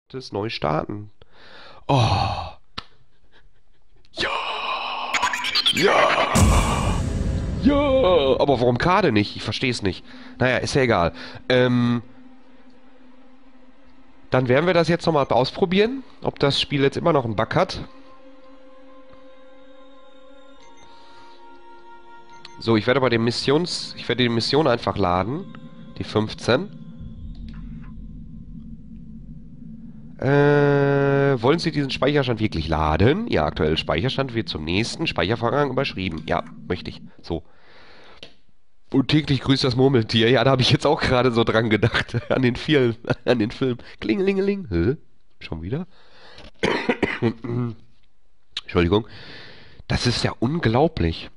Das neu starten. Oh, ja, ja, ja. Aber warum gerade nicht? Ich verstehe es nicht. Naja, ist ja egal. Dann werden wir das jetzt nochmal ausprobieren, ob das Spiel jetzt immer noch einen Bug hat. So, ich werde aber ich werde die Mission einfach laden. Die 15. Wollen Sie diesen Speicherstand wirklich laden? Ihr aktueller Speicherstand wird zum nächsten Speichervorgang überschrieben. Ja, möchte ich. So. Und täglich grüßt das Murmeltier. Ja, da habe ich jetzt auch gerade so dran gedacht. An den Film. An den Film. Klingelingeling. Hä? Schon wieder? Entschuldigung. Das ist ja unglaublich.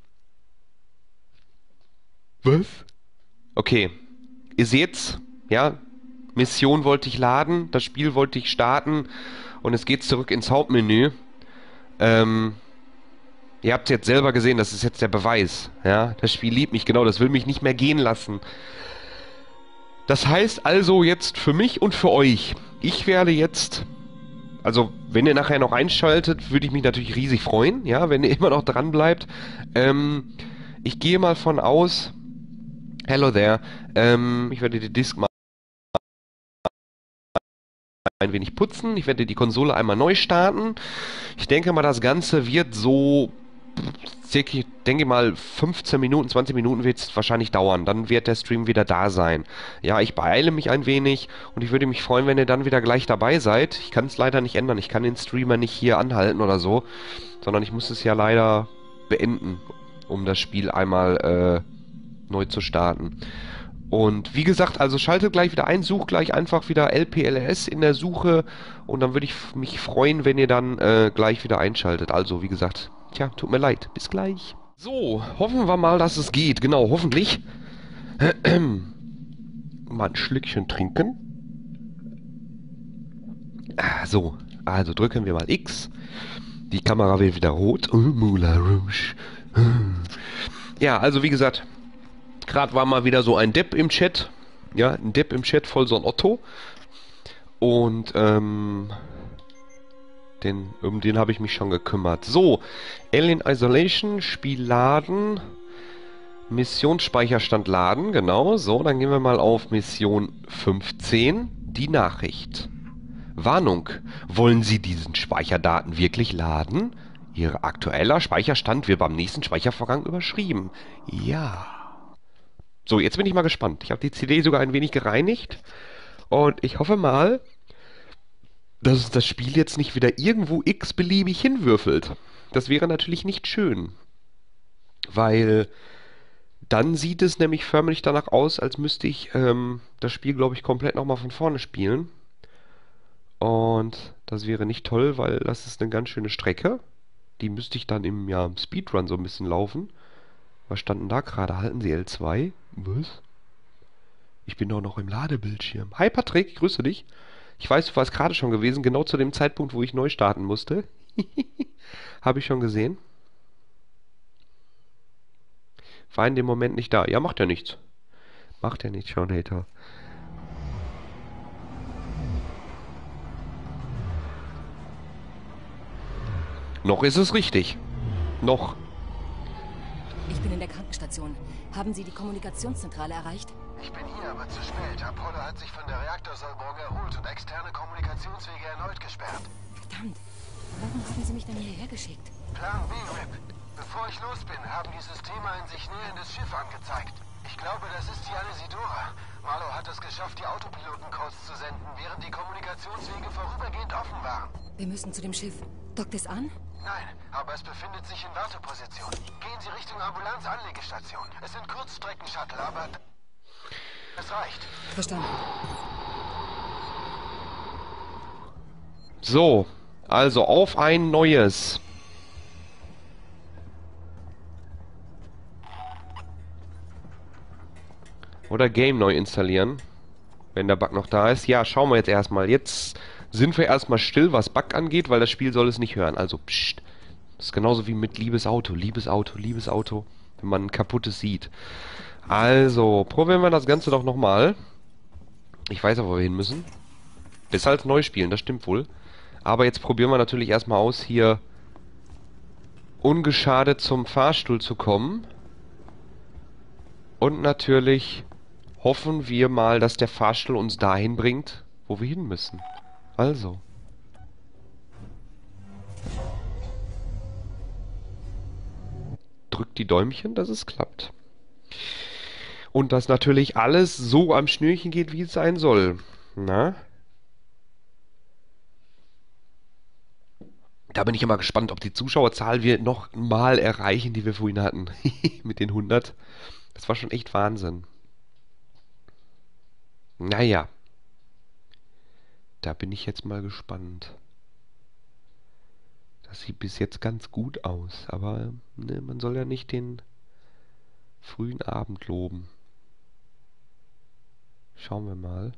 Was? Okay. Ihr seht's. Ja. Mission wollte ich laden. Das Spiel wollte ich starten. Und es geht zurück ins Hauptmenü. Ähm. Ihr habt es jetzt selber gesehen, das ist jetzt der Beweis. Ja, das Spiel liebt mich, genau, das will mich nicht mehr gehen lassen. Das heißt also jetzt für mich und für euch, ich werde jetzt, also wenn ihr nachher noch einschaltet, würde ich mich natürlich riesig freuen, ja, wenn ihr immer noch dran bleibt. Ich gehe mal von aus, hello there, ich werde die Disk mal ein wenig putzen, ich werde die Konsole einmal neu starten. Ich denke mal, das Ganze wird so circa, denke mal, 15 Minuten, 20 Minuten wird es wahrscheinlich dauern. Dann wird der Stream wieder da sein. Ja, ich beeile mich ein wenig und ich würde mich freuen, wenn ihr dann wieder gleich dabei seid. Ich kann es leider nicht ändern. Ich kann den Streamer nicht hier anhalten oder so, sondern ich muss es ja leider beenden, um das Spiel einmal neu zu starten. Und wie gesagt, also schaltet gleich wieder ein, sucht gleich einfach wieder LPLS in der Suche und dann würde ich mich freuen, wenn ihr dann gleich wieder einschaltet. Also, wie gesagt, tja, tut mir leid. Bis gleich. So, hoffen wir mal, dass es geht. Genau, hoffentlich. Mal ein Schlückchen trinken. So, also drücken wir mal X. Die Kamera wird wieder rot. Moulin Rouge. Ja, also wie gesagt, gerade war mal wieder so ein Depp im Chat. Ja, ein Depp im Chat, voll so ein Otto. Und, um den habe ich mich schon gekümmert. So, Alien Isolation, Spiel laden. Missionsspeicherstand laden, genau. So, dann gehen wir mal auf Mission 15. Die Nachricht. Warnung. Wollen Sie diesen Speicherdaten wirklich laden? Ihr aktueller Speicherstand wird beim nächsten Speichervorgang überschrieben. Ja. So, jetzt bin ich mal gespannt. Ich habe die CD sogar ein wenig gereinigt. Und ich hoffe mal, dass uns das Spiel jetzt nicht wieder irgendwo x-beliebig hinwürfelt. Das wäre natürlich nicht schön. Weil dann sieht es nämlich förmlich danach aus, als müsste ich das Spiel, glaube ich, komplett nochmal von vorne spielen. Und das wäre nicht toll, weil das ist eine ganz schöne Strecke. Die müsste ich dann im Speedrun so ein bisschen laufen. Was stand denn da gerade? Halten Sie L2? Was? Ich bin doch noch im Ladebildschirm. Hi Patrick, ich grüße dich. Ich weiß, du warst gerade schon gewesen, genau zu dem Zeitpunkt, wo ich neu starten musste. Habe ich schon gesehen. War in dem Moment nicht da. Ja, macht ja nichts. Macht ja nichts, Sean Hater. Noch ist es richtig. Noch. Ich bin in der Krankenstation. Haben Sie die Kommunikationszentrale erreicht? Ich bin hier, aber zu spät. Apollo hat sich von der Reaktorsäuberung erholt und externe Kommunikationswege erneut gesperrt. Verdammt. Warum haben Sie mich denn hierher geschickt? Plan B, Rip. Bevor ich los bin, haben die Systeme ein sich näherndes Schiff angezeigt. Ich glaube, das ist die Anisidora. Marlow hat es geschafft, die Autopilotencodes zu senden, während die Kommunikationswege vorübergehend offen waren. Wir müssen zu dem Schiff. Dockt es an? Nein, aber es befindet sich in Warteposition. Gehen Sie Richtung Ambulanz-Anlegestation. Es sind Kurzstrecken-Shuttle, aber es reicht. Verstanden. So, also auf ein neues. Oder Game neu installieren. Wenn der Bug noch da ist. Ja, schauen wir jetzt erstmal. Jetzt sind wir erstmal still, was Bug angeht, weil das Spiel soll es nicht hören. Also, pst. Das ist genauso wie mit liebes Auto, liebes Auto, liebes Auto. Wenn man ein kaputtes sieht. Also, probieren wir das Ganze doch nochmal. Ich weiß aber, wo wir hin müssen. Besser als neu spielen, das stimmt wohl. Aber jetzt probieren wir natürlich erstmal aus, hier ungeschadet zum Fahrstuhl zu kommen. Und natürlich hoffen wir mal, dass der Fahrstuhl uns dahin bringt, wo wir hin müssen. Also. Drückt die Däumchen, dass es klappt. Und dass natürlich alles so am Schnürchen geht, wie es sein soll. Na? Da bin ich immer gespannt, ob die Zuschauerzahl wir noch mal erreichen, die wir vorhin hatten. Mit den 100. Das war schon echt Wahnsinn. Naja. Da bin ich jetzt mal gespannt. Das sieht bis jetzt ganz gut aus. Aber ne, man soll ja nicht den frühen Abend loben. Schauen wir mal.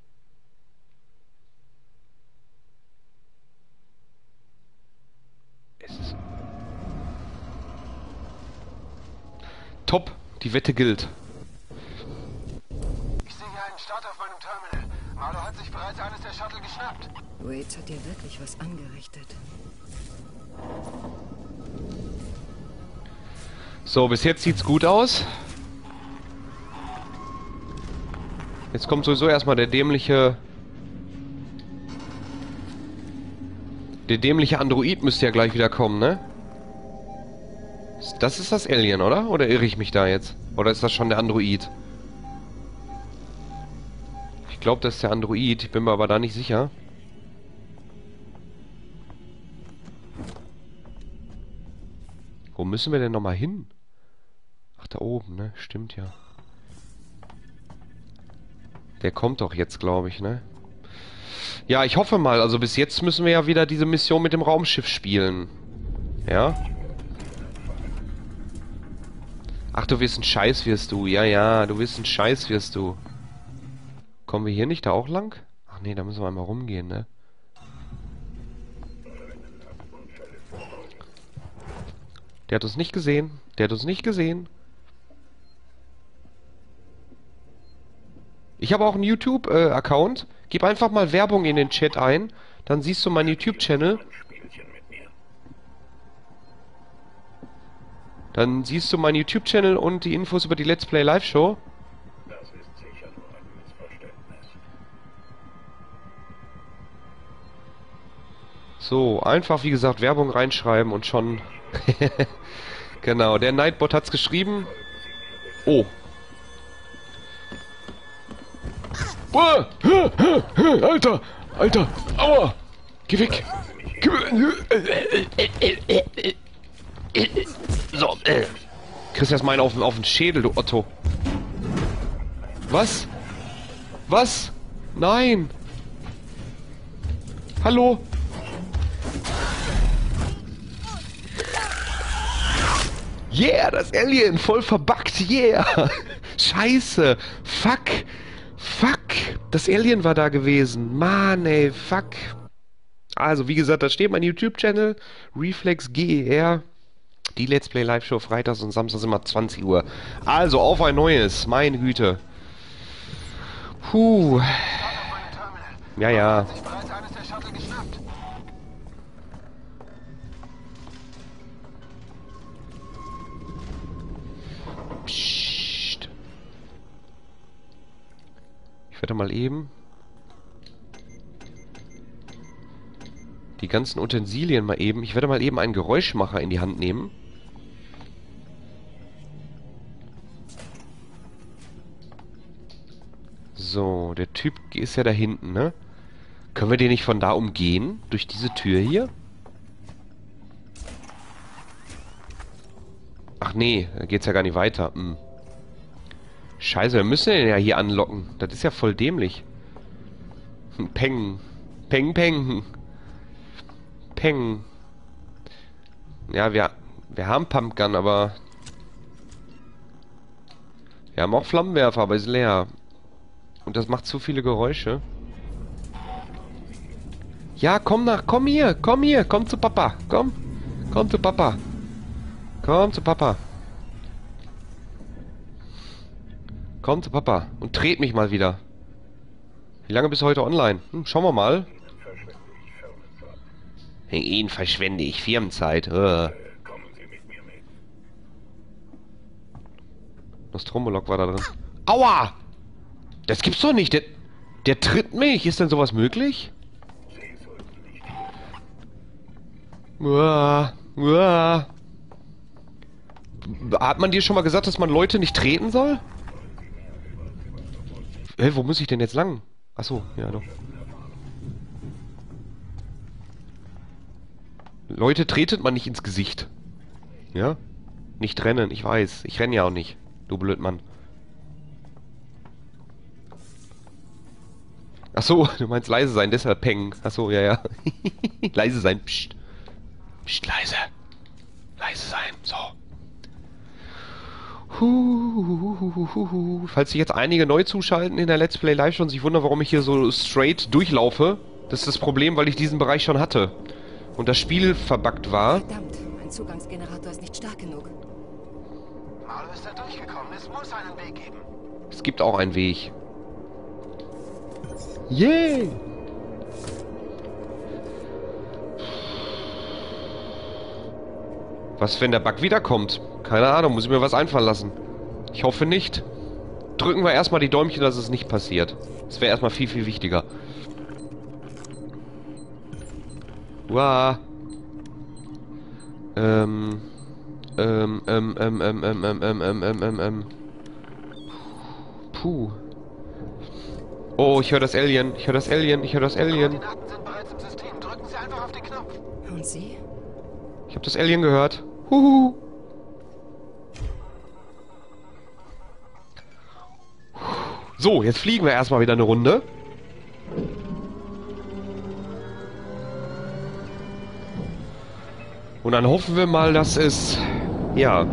Es ist top, die Wette gilt. Ich sehe hier einen Start auf meinem Terminal. Marlo hat sich bereits eines der Shuttle geschnappt. Waits hat dir wirklich was angerichtet. So, bis jetzt sieht's gut aus. Jetzt kommt sowieso erstmal der dämliche Android müsste ja gleich wieder kommen, ne? Das ist das Alien, oder? Oder irre ich mich da jetzt? Oder ist das schon der Android? Ich glaube, das ist der Android. Ich bin mir aber da nicht sicher. Wo müssen wir denn nochmal hin? Ach, da oben, ne? Stimmt ja. Der kommt doch jetzt, glaube ich, ne? Ja, ich hoffe mal. Also bis jetzt müssen wir ja wieder diese Mission mit dem Raumschiff spielen. Ja? Ach, du wirst ein Scheiß, wirst du. Ja, ja, du wirst ein Scheiß, wirst du. Kommen wir hier nicht da auch lang? Ach nee, da müssen wir einmal rumgehen, ne? Der hat uns nicht gesehen. Der hat uns nicht gesehen. Ich habe auch einen YouTube-Account. Gib einfach mal Werbung in den Chat ein. Dann siehst du meinen YouTube-Channel. Dann siehst du meinen YouTube-Channel und die Infos über die Let's Play Live-Show. Das ist sicher nur ein Missverständnis. So, einfach wie gesagt Werbung reinschreiben und schon... Genau, der Nightbot hat's geschrieben. Oh. Alter! Alter! Aua! Geh weg! So, kriegst erstmal einen auf den Schädel, du Otto. Was? Was? Nein! Hallo? Yeah, das Alien, voll verbuggt, yeah! Scheiße! Fuck! Fuck! Das Alien war da gewesen. Mann, ey, fuck. Also, wie gesagt, da steht mein YouTube-Channel, Reflex GER. Die Let's Play Live-Show freitags und samstags immer 20 Uhr. Also, auf ein neues, meine Güte. Puh. Ja, ja. Hat sich bereits eines der Shuttle geschnappt. Psst. Ich werde mal eben die ganzen Utensilien mal eben... Ich werde mal eben einen Geräuschmacher in die Hand nehmen. So, der Typ ist ja da hinten, ne? Können wir den nicht von da umgehen? Durch diese Tür hier? Ach nee, da geht's ja gar nicht weiter. Hm. Scheiße, wir müssen den ja hier anlocken. Das ist ja voll dämlich. Peng. Peng, peng. Peng. Ja, wir haben Pumpgun, aber... Wir haben auch Flammenwerfer, aber ist leer. Und das macht zu viele Geräusche. Ja, komm hier, komm zu Papa, komm zu Papa. Komm zu Papa. Komm zu Papa und tret mich mal wieder. Wie lange bist du heute online? Schauen wir mal. Verschwende ich Firmenzeit. Wegen Ihnen verschwende ich Firmenzeit. Kommen Sie mit mir mit. Nostromolog war da drin. Aua! Das gibt's doch nicht. Der tritt mich. Ist denn sowas möglich? Sie sollten nicht. Uah, uah. Hat man dir schon mal gesagt, dass man Leute nicht treten soll? Wo muss ich denn jetzt lang? Achso, ja doch. Leute, tretet man nicht ins Gesicht. Ja? Nicht rennen, ich weiß. Ich renne ja auch nicht. Du Blödmann. Achso, du meinst leise sein, deshalb peng. Achso, ja, ja. Leise sein, psst. Psst, leise. Leise sein, so. Falls sich jetzt einige neu zuschalten in der Let's Play Live schon sich wundern, warum ich hier so straight durchlaufe, das ist das Problem, weil ich diesen Bereich schon hatte. Und das Spiel verbuggt war. Verdammt, mein Zugangsgenerator ist nicht stark genug. Marlo ist da durchgekommen. Es muss einen Weg geben. Es gibt auch einen Weg. Yay! Was, wenn der Bug wiederkommt? Keine Ahnung, muss ich mir was einfallen lassen. Ich hoffe nicht. Drücken wir erstmal die Däumchen, dass es nicht passiert. Das wäre erstmal viel, viel wichtiger. Uah. Puh. Oh, ich höre das Alien. Ich höre das Alien. Ich höre das Alien. Koordinaten sind bereits im System. Drücken Sie einfach auf den Knopf. Und Sie? Ich habe das Alien gehört. Huhu. So, jetzt fliegen wir erstmal wieder eine Runde. Und dann hoffen wir mal, dass es... Ja.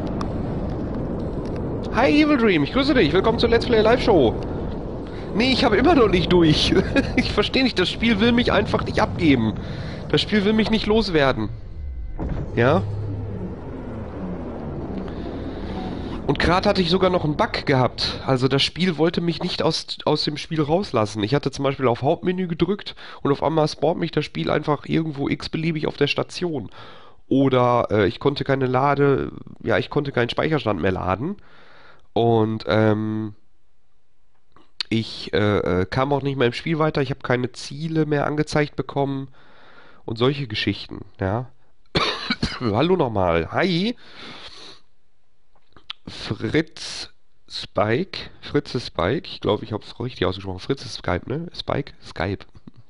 Hi Evil Dream, ich grüße dich. Willkommen zur Let's Play Live Show. Nee, ich habe immer noch nicht durch. Ich verstehe nicht, das Spiel will mich einfach nicht abgeben. Das Spiel will mich nicht loswerden. Ja? Und gerade hatte ich sogar noch einen Bug gehabt. Also das Spiel wollte mich nicht aus dem Spiel rauslassen. Ich hatte zum Beispiel auf Hauptmenü gedrückt und auf einmal spawnt mich das Spiel einfach irgendwo x-beliebig auf der Station. Oder ich konnte ich konnte keinen Speicherstand mehr laden. Und ich kam auch nicht mehr im Spiel weiter. Ich habe keine Ziele mehr angezeigt bekommen. Und solche Geschichten, ja. Hallo nochmal. Hi. Fritze Spike. Ich glaube, ich habe es richtig ausgesprochen. Fritze Skype, ne? Skype.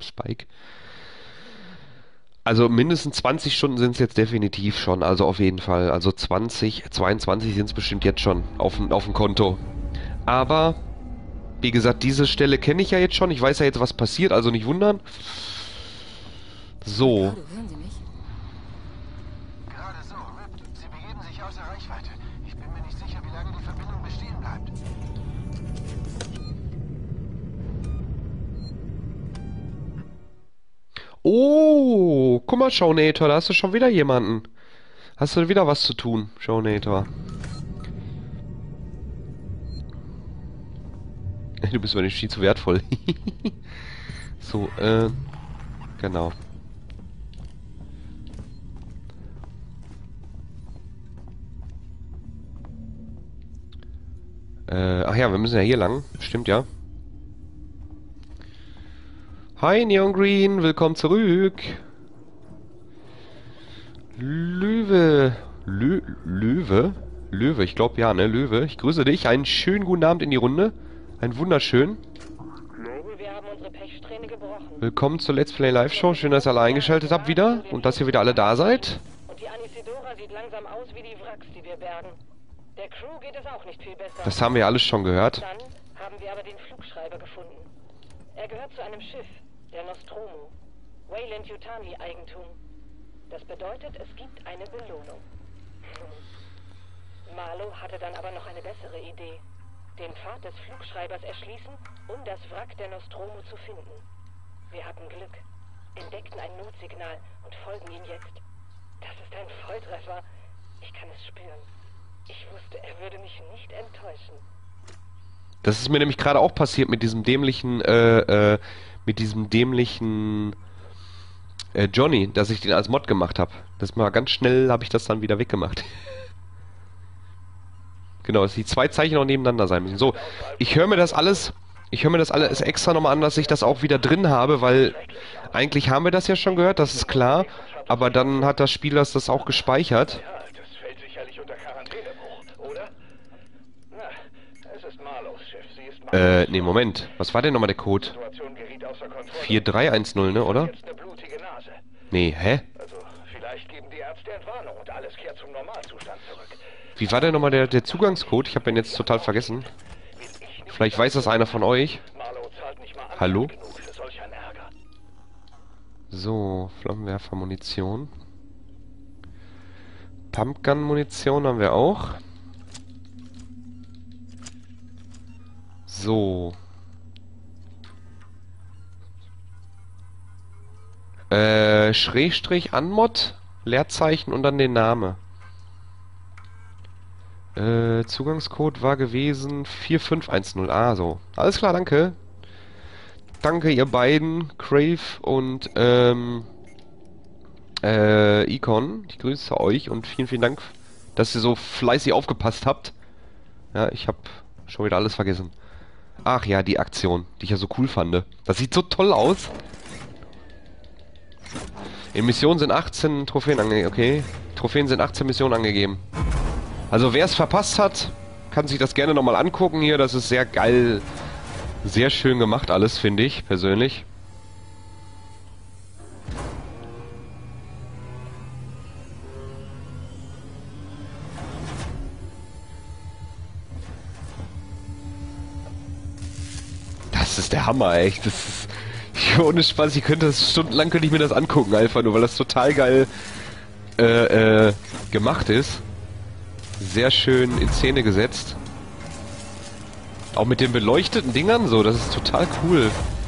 Also mindestens 20 Stunden sind es jetzt definitiv schon. Also auf jeden Fall. Also 22 sind es bestimmt jetzt schon auf dem Konto. Aber, wie gesagt, diese Stelle kenne ich ja jetzt schon. Ich weiß ja jetzt, was passiert. Also nicht wundern. So. Hallo, hören Sie mich? Gerade so, Rip. Sie begeben sich außer Reichweite. Ich bin mir nicht sicher, wie lange die Verbindung bestehen bleibt. Oh, guck mal, Shownator, da hast du schon wieder jemanden. Hast du wieder was zu tun, Shownator? Du bist mir nicht viel zu wertvoll. So, genau. Ach ja, wir müssen ja hier lang. Stimmt ja. Hi Neon Green, willkommen zurück. Löwe, ich glaube ja, ne, Löwe. Ich grüße dich. Einen schönen guten Abend in die Runde. Ein wunderschön. Wir haben unsere Pechsträhne gebrochen. Willkommen zur Let's Play Live Show. Schön, dass ihr alle eingeschaltet habt wieder und dass ihr wieder alle da seid. Und die Anisidora sieht langsam aus wie die Wracks, die wir bergen. Der Crew geht es auch nicht viel besser. Das haben wir alles schon gehört. Dann haben wir aber den Flugschreiber gefunden. Er gehört zu einem Schiff, der Nostromo. Wayland Yutani Eigentum. Das bedeutet, es gibt eine Belohnung. Marlo hatte dann aber noch eine bessere Idee. Den Pfad des Flugschreibers erschließen, um das Wrack der Nostromo zu finden. Wir hatten Glück, entdeckten ein Notsignal und folgen ihm jetzt. Das ist ein Volltreffer. Ich kann es spüren. Ich wusste, er würde mich nicht enttäuschen. Das ist mir nämlich gerade auch passiert mit diesem dämlichen, Johnny, dass ich den als Mod gemacht habe. Das mal ganz schnell habe ich das dann wieder weggemacht. Genau, dass die zwei Zeichen auch nebeneinander sein müssen. So, ich höre mir das alles extra nochmal an, dass ich das auch wieder drin habe, weil eigentlich haben wir das ja schon gehört, das ist klar, aber dann hat das Spiel das auch gespeichert. Ja, das fällt sicherlich unter Quarantänebuch, oder? Na, es ist Marlows Chef. Sie ist Marlows. Nee, Moment. Was war denn nochmal der Code? Die Situation geriet außer Kontrolle. 4310, ne, oder? Jetzt eine blutige Nase. Nee, hä? Also, vielleicht geben die Ärzte Entwarnung und alles kehrt zum Normalzustand zurück. Wie war denn nochmal der Zugangscode? Ich habe den jetzt total vergessen. Vielleicht weiß das einer von euch. Marlow zahlt nicht mal Hallo? genug für solch einen Ärger. So, Flammenwerfer-Munition. Pumpgun-Munition haben wir auch. So. Schrägstrich Anmod, Leerzeichen und dann den Name. Zugangscode war gewesen 4510. Ah, so. Alles klar, danke. Danke, ihr beiden, Crave und Econ. Ich grüße euch und vielen, vielen Dank, dass ihr so fleißig aufgepasst habt. Ja, ich habe schon wieder alles vergessen. Ach ja, die Aktion, die ich ja so cool fand. Das sieht so toll aus. In Missionen sind 18 Trophäen angegeben. Okay, Trophäen sind 18 Missionen angegeben. Also wer es verpasst hat, kann sich das gerne nochmal angucken hier. Das ist sehr geil, sehr schön gemacht alles, finde ich, persönlich. Das ist der Hammer, echt. Das ist, ohne Spaß, stundenlang könnte ich mir das angucken, einfach nur, weil das total geil gemacht ist. Sehr schön in Szene gesetzt. Auch mit den beleuchteten Dingern so, das ist total cool.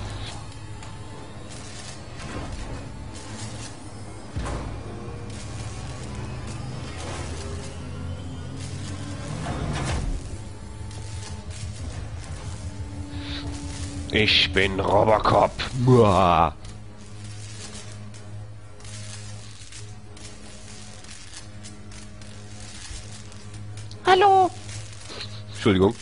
Ich bin Robocop. Muah. Hallo. Entschuldigung.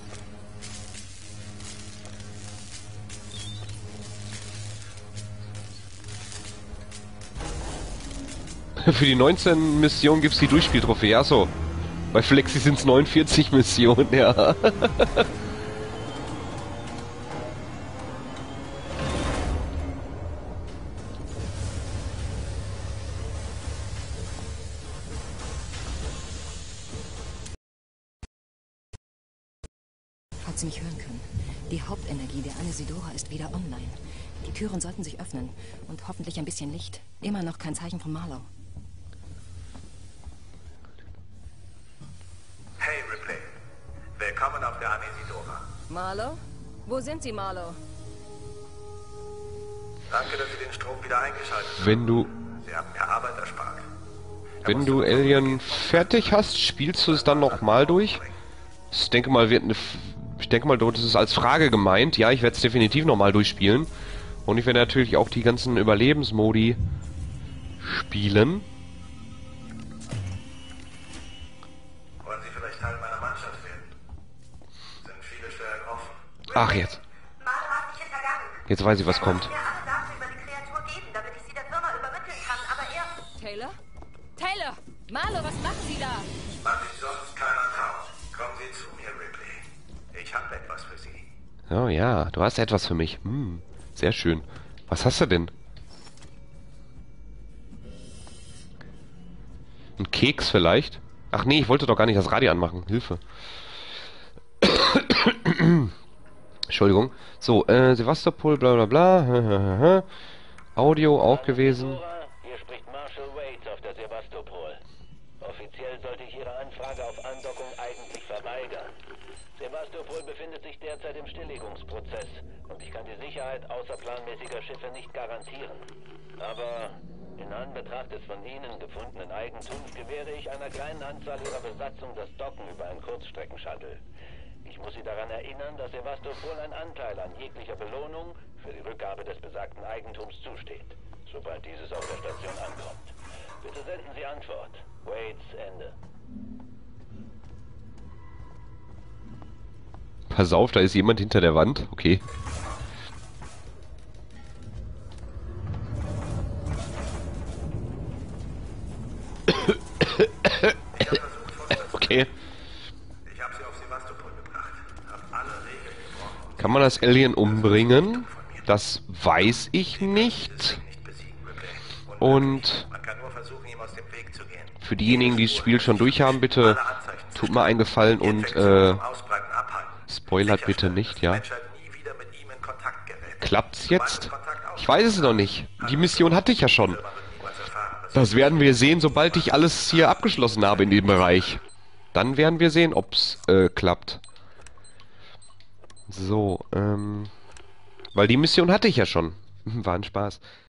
Für die 19 Missionen gibt es die Durchspieltrophäe. Achso. Bei Flexi sind es 49 Missionen, ja. Falls Sie mich hören können. Die Hauptenergie der Anesidora ist wieder online. Die Türen sollten sich öffnen. Und hoffentlich ein bisschen Licht. Immer noch kein Zeichen von Marlow. Hey Ripley, willkommen auf der Anesidora. Marlow? Wo sind Sie, Marlow? Danke, dass Sie den Strom wieder eingeschaltet haben. Wenn du Sie haben mir Arbeit erspart. Wenn du Alien fertig hast, spielst du es dann nochmal durch? Ich denke mal, das ist als Frage gemeint. Ja, ich werde es definitiv nochmal durchspielen. Und ich werde natürlich auch die ganzen Überlebensmodi spielen. Wollen Sie vielleicht Teil meiner Mannschaft werden? Sind viele Stellen offen. Ach, jetzt. Marlow hat mich hintergangen. Jetzt weiß ich, was kommt. Er wollte mir alle Daten über die Kreatur geben, damit ich sie der Firma übermitteln kann, aber er... Taylor? Taylor! Marlow, was machen Sie da? Was sich sonst keiner traut. Kommen Sie zu mir, Ripley. Ich habe etwas für Sie. Oh ja, du hast etwas für mich. Sehr schön. Was hast du denn? Ein Keks vielleicht? Ach nee, ich wollte doch gar nicht das Radio anmachen. Hilfe. Entschuldigung. So, Sevastopol, bla bla bla. Audio auch gewesen. Hier spricht Marshal Waits auf der Sevastopol. Offiziell sollte ich Ihre Anfrage auf Andockung eigentlich verweigern. Sevastopol befindet sich derzeit im Stilllegungsprozess und ich kann die Sicherheit außerplanmäßiger Schiffe nicht garantieren. Aber in Anbetracht des von Ihnen gefundenen Eigentums gewähre ich einer kleinen Anzahl Ihrer Besatzung das Docken über einen Kurzstreckenshuttle. Ich Ich muss Sie daran erinnern, dass Sevastopol ein Anteil an jeglicher Belohnung für die Rückgabe des besagten Eigentums zusteht, sobald dieses auf der Station ankommt. Bitte senden Sie Antwort. Waits, Ende. Pass auf, da ist jemand hinter der Wand. Okay. Okay. Ich habe sie auf Sevastopol gebracht. Hab alle Regeln gebrochen. Kann man das Alien umbringen? Das weiß ich nicht. Nicht besiegen, Ripley. Und Man kann nur versuchen, ihm aus dem Weg zu gehen. für diejenigen, die das Spiel schon durchhaben, bitte tut mir einen Gefallen und Ausbreiten abhalten. spoilert bitte nicht, ja? Menschheit nie wieder mit ihm in Kontakt gerät. Klappt's jetzt? Ich weiß es noch nicht. Die Mission hatte ich ja schon. Das werden wir sehen, sobald ich alles hier abgeschlossen habe in dem Bereich. Dann werden wir sehen, ob's klappt. So, weil die Mission hatte ich ja schon. War ein Spaß.